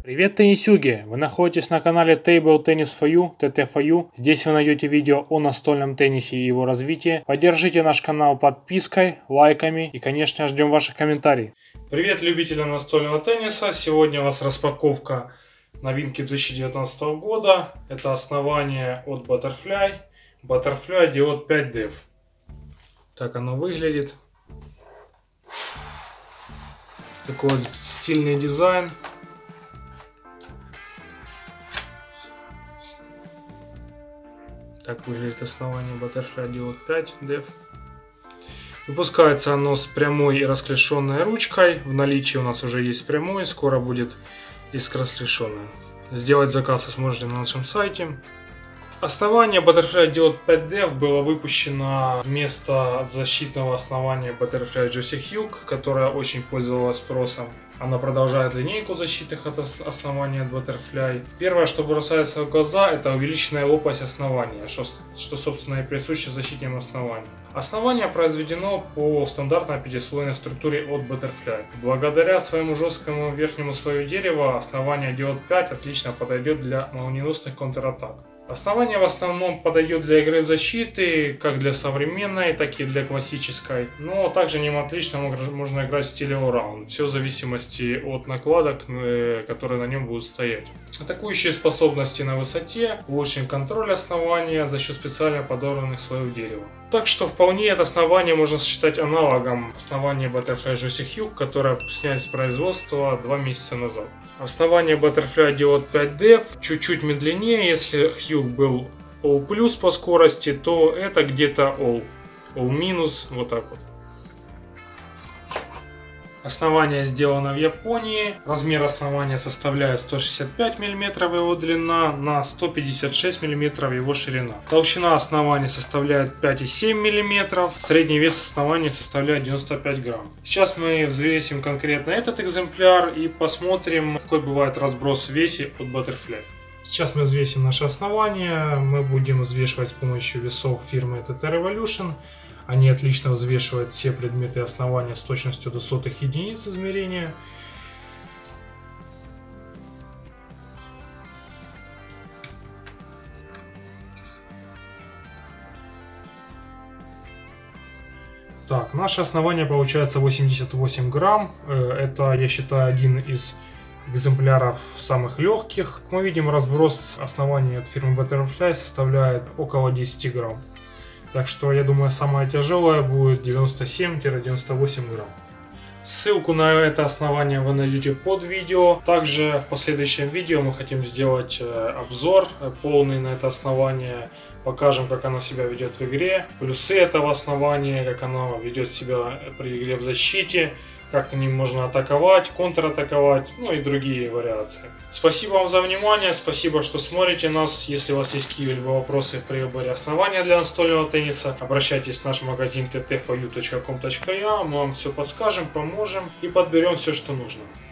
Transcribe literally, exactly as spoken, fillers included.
Привет, теннисюги! Вы находитесь на канале Table Tennis for You, ти ти фор ю. Здесь вы найдете видео о настольном теннисе и его развитии. Поддержите наш канал подпиской, лайками и, конечно, ждем ваших комментариев. Привет, любители настольного тенниса! Сегодня у нас распаковка новинки две тысячи девятнадцатого года. Это основание от Butterfly. Butterfly Diode пять дев. Так оно выглядит. Такой вот стильный дизайн. Так выглядит основание Butterfly Diode пять дев. Выпускается оно с прямой и расклешенной ручкой. В наличии у нас уже есть прямой, скоро будет и расклешенная. Сделать заказ вы сможете на нашем сайте. Основание Butterfly Diode пять дев было выпущено вместо защитного основания Butterfly Josie Hugh, которая очень пользовалась спросом. Она продолжает линейку защитных от основания от Butterfly. Первое, что бросается в глаза, это увеличенная лопасть основания, что, что собственно и присуще защитным основаниям. Основание произведено по стандартной пятислойной структуре от Butterfly. Благодаря своему жесткому верхнему слою дерева, основание Diode пять отлично подойдет для молниеносных контратак. Основание в основном подойдет для игры защиты, как для современной, так и для классической. Но также ним отлично можно играть в стиле all-round. Все в зависимости от накладок, которые на нем будут стоять. Атакующие способности на высоте, улучшен контроль основания за счет специально подобранных слоев дерева. Так что вполне это основание можно считать аналогом основания Butterfly Josie Hugh, которое снято с производства два месяца назад. Основание Butterfly Diode пять дев чуть-чуть медленнее. Если Hugh был All плюс по скорости, то это где-то All, All минус, вот так вот. Основание сделано в Японии. Размер основания составляет сто шестьдесят пять миллиметров его длина на сто пятьдесят шесть миллиметров его ширина. Толщина основания составляет пять и семь миллиметров. Средний вес основания составляет девяносто пять грамм. Сейчас мы взвесим конкретно этот экземпляр и посмотрим, какой бывает разброс в весе от Butterfly. Сейчас мы взвесим наше основание. Мы будем взвешивать с помощью весов фирмы ти ти Revolution. Они отлично взвешивают все предметы основания с точностью до сотых единиц измерения. Так, наше основание получается восемьдесят восемь грамм. Это, я считаю, один из экземпляров самых легких. Как мы видим, разброс основания от фирмы Butterfly составляет около десяти грамм. Так что, я думаю, самое тяжелое будет девяносто семь — девяносто восемь грамм. Ссылку на это основание вы найдете под видео. Также в последующем видео мы хотим сделать обзор полный на это основание. Покажем, как оно себя ведет в игре. Плюсы этого основания, как оно ведет себя при игре в защите. Как ним можно атаковать, контратаковать, ну и другие вариации. Спасибо вам за внимание, спасибо, что смотрите нас. Если у вас есть какие-либо вопросы при выборе основания для настольного тенниса, обращайтесь в наш магазин ти ти фор ю точка ком точка ю а, мы вам все подскажем, поможем и подберем все, что нужно.